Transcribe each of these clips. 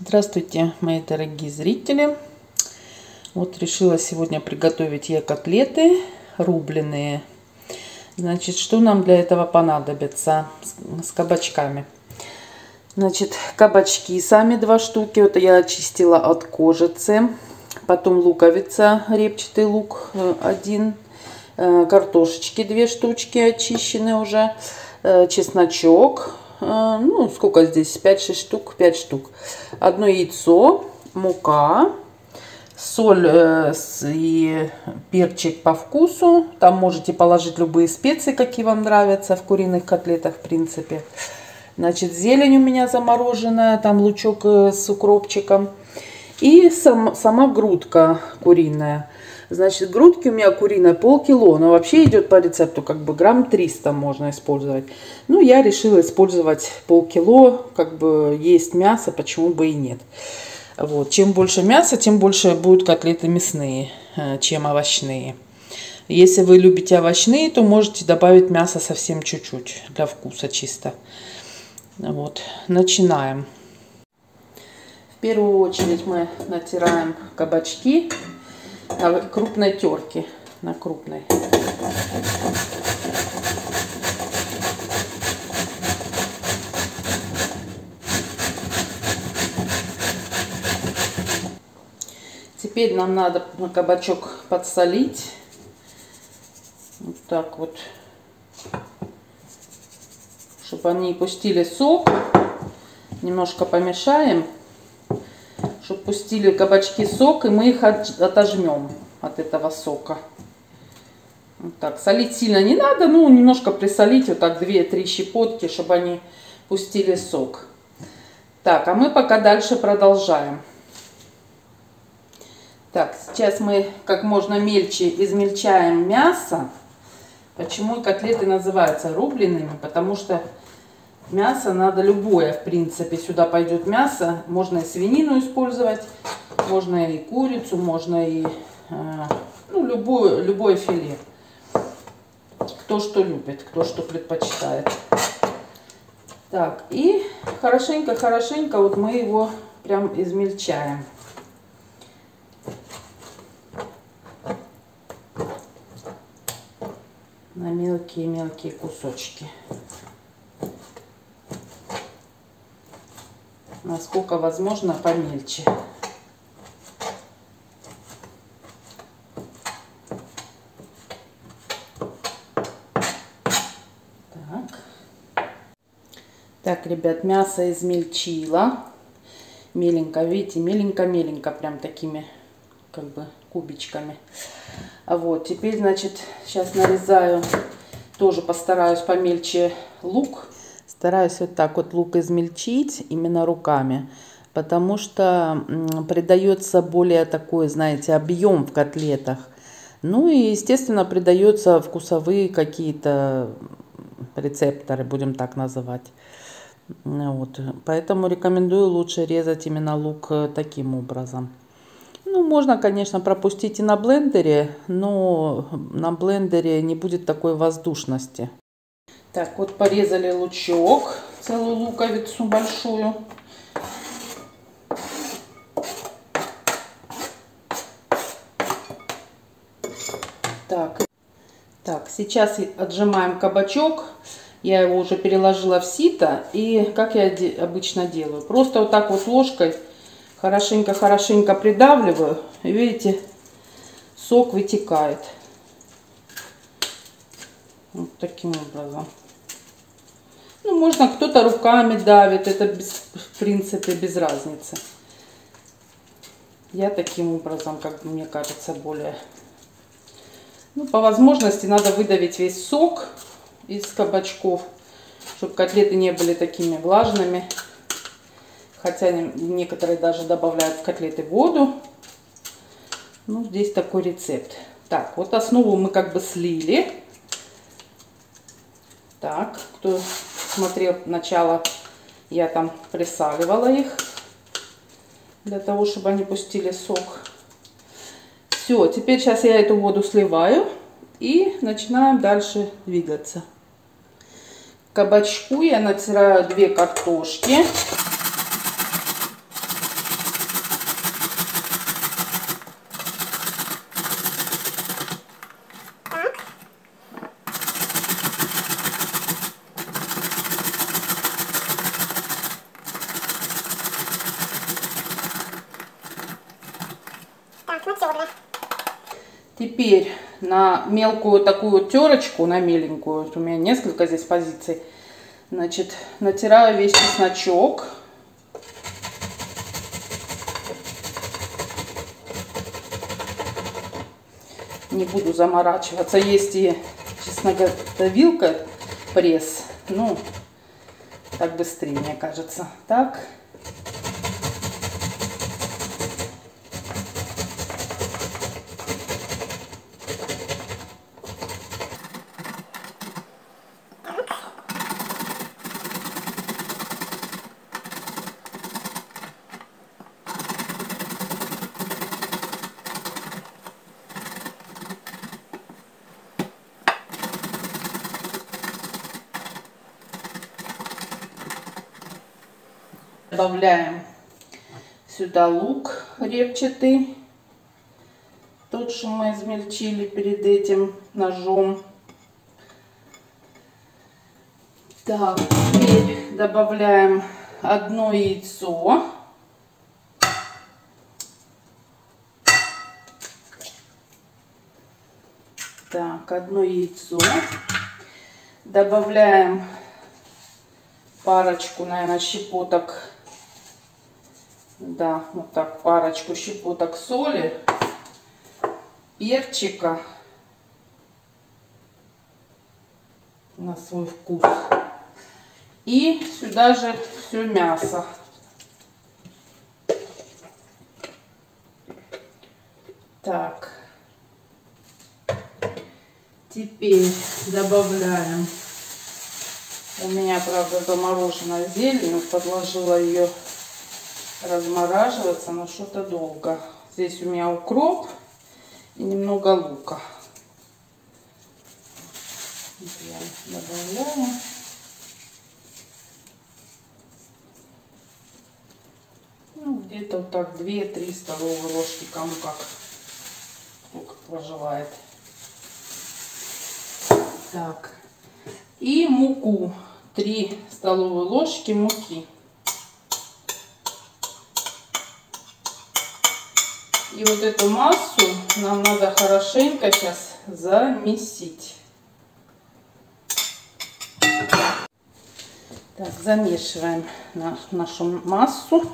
Здравствуйте, мои дорогие зрители. Вот решила сегодня приготовить я котлеты рубленые. Значит, что нам для этого понадобится с кабачками? Значит, кабачки сами 2 штуки. Вот я очистила от кожицы. Потом луковица, репчатый лук 1. Картошечки 2 штучки очищены уже. Чесночок. Ну, сколько здесь? 5-6 штук, 5 штук. 1 яйцо, мука, соль и перчик по вкусу. Там можете положить любые специи, какие вам нравятся в куриных котлетах, в принципе. Значит, зелень у меня замороженная, там лучок с укропчиком. И сама грудка куриная. Значит, грудки у меня куриной полкило, но вообще идет по рецепту как бы грамм 300 можно использовать. Ну, я решила использовать полкило, как бы есть мясо, почему бы и нет. Вот, чем больше мяса, тем больше будут котлеты мясные, чем овощные. Если вы любите овощные, то можете добавить мясо совсем чуть-чуть, для вкуса чисто. Вот, начинаем. В первую очередь мы натираем кабачки на крупной терке, на крупной. Теперь нам надо кабачок подсолить. Вот так вот, чтобы они пустили сок. Немножко помешаем, чтобы пустили кабачки сок, и мы их отожмем от этого сока. Вот так. Солить сильно не надо, ну немножко присолить, вот так 2-3 щепотки, чтобы они пустили сок. Так, а мы пока дальше продолжаем. Так, сейчас мы как можно мельче измельчаем мясо. Почему котлеты называются рубленными? Потому что мясо надо любое, в принципе, сюда пойдет мясо. Можно и свинину использовать, можно и курицу, можно и ну, любое филе. Кто что любит, кто что предпочитает. Так, и хорошенько вот мы его прям измельчаем. На мелкие-мелкие кусочки. Насколько возможно помельче. Так, ребят, мясо измельчила. Меленько, видите, меленько-меленько, прям такими как бы кубичками. А вот, теперь, значит, сейчас нарезаю, тоже постараюсь помельче лук. Стараюсь вот так вот лук измельчить именно руками, потому что придается более такой, знаете, объем в котлетах. Ну и, естественно, придается вкусовые какие-то рецепторы, будем так называть. Вот. Поэтому рекомендую лучше резать именно лук таким образом. Ну, можно, конечно, пропустить и на блендере, но на блендере не будет такой воздушности. Так, вот порезали лучок, целую луковицу большую. Так, сейчас отжимаем кабачок. Я его уже переложила в сито. И как я обычно делаю, просто вот так вот ложкой хорошенько придавливаю. И видите, сок вытекает. Вот таким образом. Ну, можно кто-то руками давит. Это, в принципе, без разницы. Я таким образом, как мне кажется, более... Ну, по возможности надо выдавить весь сок из кабачков, чтобы котлеты не были такими влажными. Хотя некоторые даже добавляют в котлеты воду. Ну, здесь такой рецепт. Так, вот основу мы как бы слили. Так, кто смотрел начало, я там присаливала их, для того, чтобы они пустили сок. Все, теперь сейчас я эту воду сливаю и начинаем дальше двигаться. К кабачку я натираю 2 картошки. Теперь на мелкую такую терочку, на меленькую, у меня несколько здесь позиций, значит, натираю весь чесночок. Не буду заморачиваться. Есть и чеснокодавилка, пресс. Ну, так быстрее, мне кажется. Так. Добавляем сюда лук репчатый, тот, что мы измельчили перед этим ножом. Так, теперь добавляем одно яйцо. Так, одно яйцо. Добавляем парочку, наверное, щепоток. Да, вот так, парочку щепоток соли, перчика на свой вкус. И сюда же все мясо. Так. Теперь добавляем. У меня, правда, замороженная зелень, подложила ее размораживаться, но что-то долго. Здесь у меня укроп и немного лука. Добавляем. Ну, где-то вот так 2-3 столовые ложки, кому как пожелает. Так. И муку. 3 столовые ложки муки. И вот эту массу нам надо хорошенько сейчас замесить. Так, замешиваем нашу массу.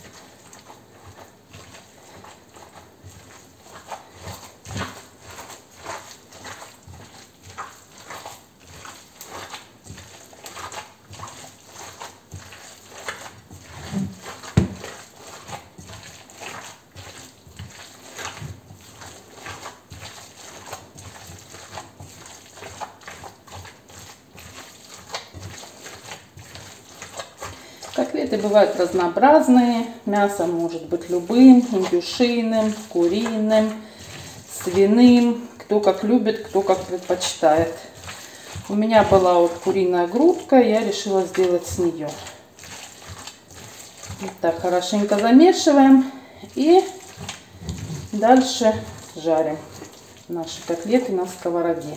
Котлеты бывают разнообразные. Мясо может быть любым, индюшиным, куриным, свиным. Кто как любит, кто как предпочитает. У меня была вот куриная грудка, я решила сделать с нее. Вот так хорошенько замешиваем и дальше жарим наши котлеты на сковороде.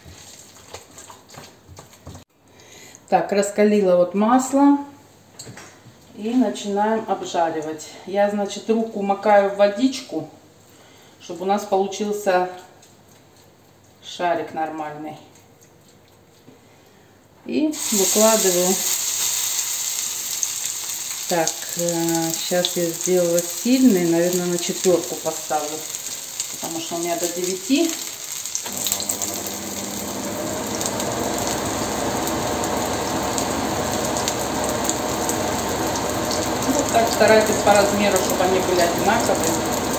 Так, раскалила вот масло. И начинаем обжаривать. Я, значит, руку макаю в водичку, чтобы у нас получился шарик нормальный. И выкладываю. Так, сейчас я сделала сильный, наверное, на 4 поставлю, потому что у меня до 9. Так, старайтесь по размеру, чтобы они были одинаковые.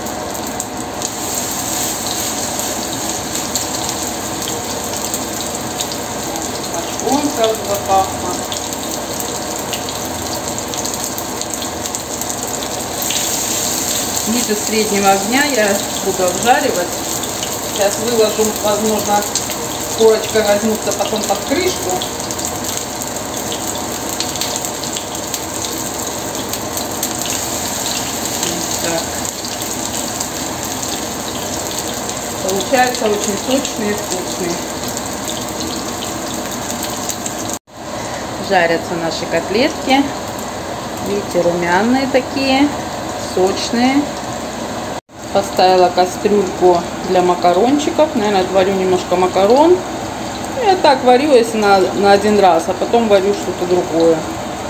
Очком сразу запахло. Ниже среднего огня я буду обжаривать. Сейчас выложу, возможно, корочкой возьмутся потом под крышку. Получается очень сочные и вкусные. Жарятся наши котлетки. Видите, румяные такие, сочные. Поставила кастрюльку для макарончиков. Наверное, отварю немножко макарон. Я так варю, если на один раз, а потом варю что-то другое.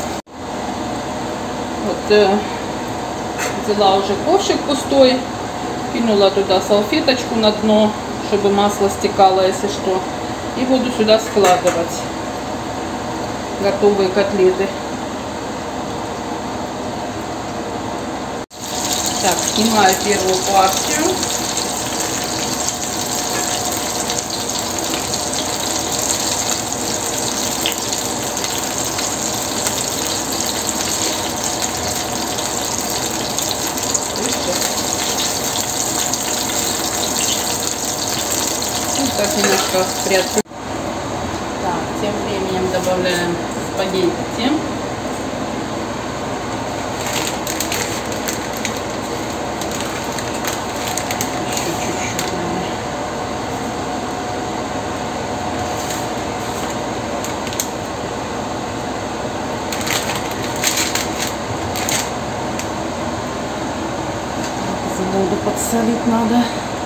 Вот взяла уже ковшик пустой. Кинула туда салфеточку на дно, чтобы масло стекало, если что. И буду сюда складывать готовые котлеты. Так, снимаю первую партию. Так, немножко приоткрою. Так, тем временем добавляем спагетти. Еще чуть-чуть, наверное. Воду подсолить надо.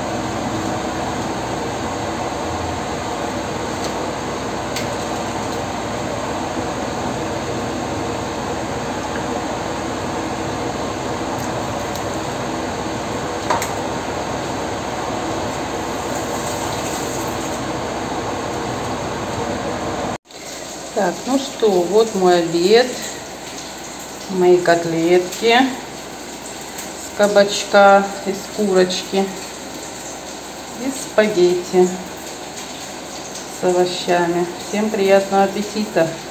Так, ну что, вот мой обед. Мои котлетки с кабачка, из курочки и спагетти с овощами. Всем приятного аппетита!